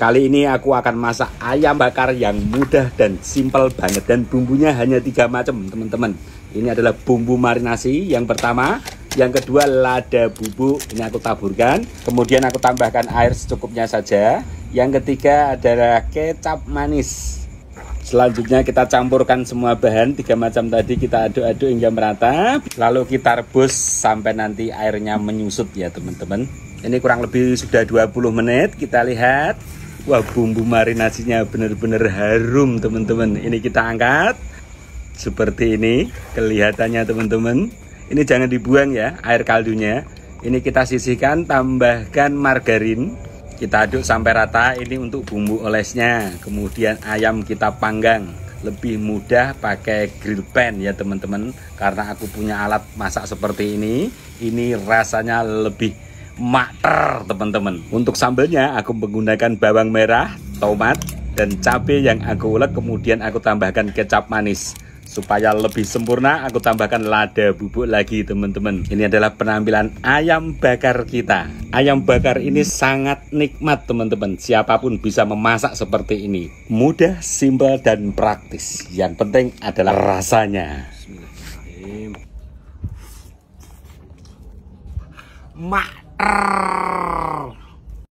Kali ini aku akan masak ayam bakar yang mudah dan simpel banget. Dan bumbunya hanya 3 macam teman-teman. Ini adalah bumbu marinasi yang pertama. Yang kedua lada bubuk, ini aku taburkan. Kemudian aku tambahkan air secukupnya saja. Yang ketiga adalah kecap manis. Selanjutnya kita campurkan semua bahan 3 macam tadi, kita aduk-aduk hingga merata. Lalu kita rebus sampai nanti airnya menyusut ya teman-teman. Ini kurang lebih sudah 20 menit, kita lihat. Wah, bumbu marinasinya benar-benar harum teman-teman. Ini kita angkat seperti ini kelihatannya teman-teman. Ini jangan dibuang ya air kaldunya. Ini kita sisihkan, tambahkan margarin. Kita aduk sampai rata. Ini untuk bumbu olesnya. Kemudian ayam kita panggang. Lebih mudah pakai grill pan ya teman-teman. Karena aku punya alat masak seperti ini. Ini rasanya lebih mater teman-teman. Untuk sambelnya aku menggunakan bawang merah, tomat, dan cabai yang aku ulek. Kemudian aku tambahkan kecap manis. Supaya lebih sempurna aku tambahkan lada bubuk lagi teman-teman. Ini adalah penampilan ayam bakar kita. Ayam bakar ini sangat nikmat teman-teman. Siapapun bisa memasak seperti ini. Mudah, simpel, dan praktis. Yang penting adalah rasanya. Mater.